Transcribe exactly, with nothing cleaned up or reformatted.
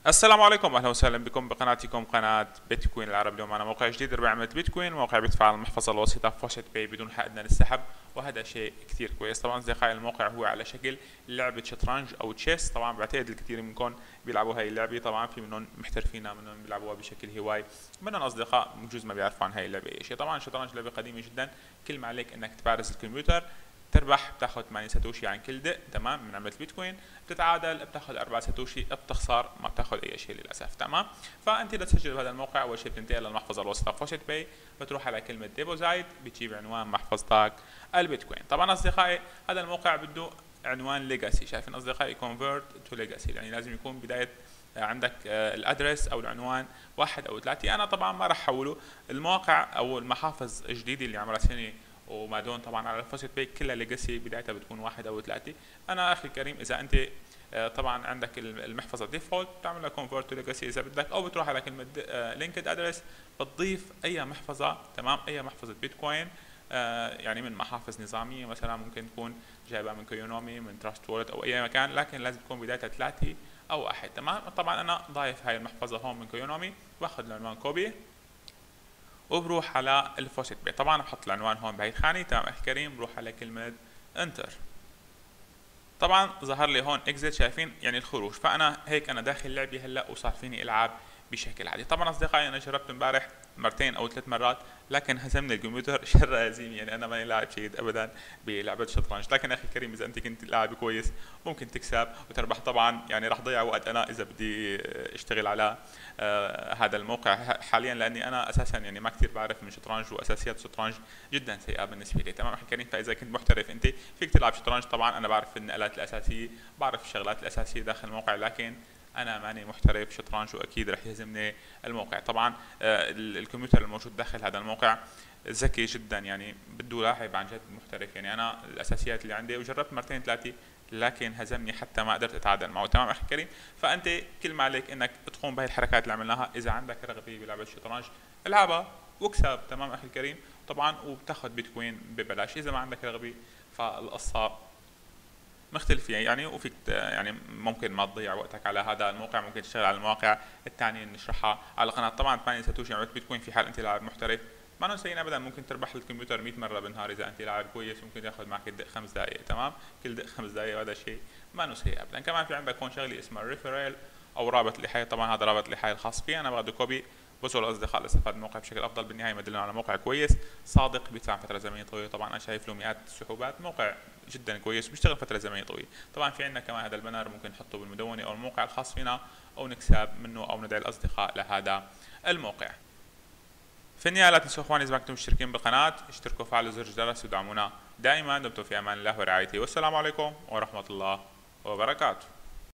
السلام عليكم، اهلا وسهلا بكم بقناتكم قناه بيتكوين العربي. اليوم معنا موقع جديد ربع عملة بيتكوين، موقع بيدفع على المحفظه الوسيطه فوشت باي بدون حق ادنى للسحب، وهذا شيء كثير كويس. طبعا اصدقائي الموقع هو على شكل لعبه شطرنج او تشيس. طبعا بعتقد الكثير منكم بيلعبوا هاي اللعبه، طبعا في منهم محترفين، منهم بيلعبوها بشكل هواي، منهم اصدقاء بجوز ما بيعرفوا عن هاي اللعبه اي شيء. طبعا الشطرنج لعبه قديمه جدا، كل ما عليك انك تبارز الكمبيوتر، تربح بتاخذ ثمانية ساتوشي عن كل دق، تمام، من عملة بيتكوين. بتتعادل بتاخذ أربعة ساتوشي، بتخسر ما بتاخذ اي شيء للاسف، تمام. فانت لتسجل بهذا الموقع اول شيء بتنتقل للمحفظه الوسيطه فوشت باي، بتروح على كلمه ديبوزايت، بتجيب عنوان محفظتك البيتكوين. طبعا اصدقائي هذا الموقع بده عنوان ليجاسي، شايفين اصدقائي؟ كونفرت تو ليجاسي، يعني لازم يكون بدايه عندك الادرس او العنوان واحد او ثلاثه. انا طبعا ما راح احوله. المواقع او المحافظ الجديده اللي عمرها سنه وما دون طبعا على الفوسيت باي كلها ليجاسي، بدايتها بتكون واحد او ثلاثه. انا اخي الكريم اذا انت طبعا عندك المحفظه ديفولت بتعمل لها كونفرت تو ليجاسي اذا بدك، او بتروح على كلمه لينكد ادرس بتضيف اي محفظه، تمام، اي محفظه بيتكوين يعني من محافظ نظاميه، مثلا ممكن تكون جايبها من كيونومي، من تراست وولت او اي مكان، لكن لازم تكون بدايتها ثلاثه او واحد، تمام. طبعا انا ضايف هاي المحفظه هون من كيونومي، باخذ العنوان كوبي وبروح على الفوسيت باي. طبعا بحط العنوان هون بهي الخانه، تمام اخي كريم. بروح على كلمه انتر، طبعا ظهر لي هون اكزيت، شايفين يعني الخروج. فانا هيك انا داخل اللعبه هلا وصار فيني العب بشكل عادي. طبعا اصدقائي انا جربت امبارح مرتين او ثلاث مرات، لكن هزمني الكمبيوتر شر هزيمه، يعني انا ماني لاعب جيد ابدا بلعبه الشطرنج. لكن اخي الكريم اذا انت كنت لاعب كويس ممكن تكسب وتربح. طبعا يعني راح ضيع وقت انا اذا بدي اشتغل على آه هذا الموقع حاليا، لاني انا اساسا يعني ما كثير بعرف من شطرنج، واساسيات الشطرنج جدا سيئه بالنسبه لي، تمام اخي الكريم. فاذا كنت محترف انت فيك تلعب شطرنج. طبعا انا بعرف النقلات الاساسيه، بعرف الشغلات الاساسيه داخل الموقع، لكن انا ماني محترف شطرنج واكيد رح يهزمني الموقع. طبعا الكمبيوتر الموجود داخل هذا الموقع ذكي جدا، يعني بده لاعب عن جد محترف. يعني انا الاساسيات اللي عندي وجربت مرتين ثلاثه، لكن هزمني حتى ما قدرت اتعادل معه، تمام اخي الكريم. فانت كل ما عليك انك تقوم بهي الحركات اللي عملناها. اذا عندك رغبه بلعبه الشطرنج العبها واكسب، تمام اخي الكريم. طبعا وبتاخذ بيتكوين ببلاش. اذا ما عندك رغبه فالقصه مختلفة يعني، وفيك يعني ممكن ما تضيع وقتك على هذا الموقع، ممكن تشتغل على المواقع الثانية اللي نشرحها على القناة. طبعا ثمانية ساتوشي عملت بيتكوين في حال انت لاعب محترف ما انه سيء ابدا، ممكن تربح الكمبيوتر مئة مرة بالنهار اذا انت لاعب كويس، ممكن ياخذ معك الدق خمس دقائق، تمام، كل دق خمس دقائق، وهذا شيء ما انه سيء ابدا. كمان في عندك هون شغلة اسمها الريفرال او رابط الحياة. طبعا هذا رابط الحياة الخاص فيه، انا باخذه كوبي بوصل الاصدقاء لاستفاد الموقع بشكل افضل. بالنهايه مدلنا على موقع كويس صادق بيدفع فتره زمنيه طويله. طبعا انا شايف له مئات السحوبات، موقع جدا كويس وبيشتغل فتره زمنيه طويله. طبعا في عندنا كمان هذا البنر ممكن نحطه بالمدونه او الموقع الخاص فينا، او نكسب منه او ندعي الاصدقاء لهذا الموقع. في النهايه لا تنسوا اخواني اذا ما كنتم مشتركين بالقناه اشتركوا وفعلوا زر الجرس ودعمونا دائما. دمتم في امان الله ورعايته، والسلام عليكم ورحمه الله وبركاته.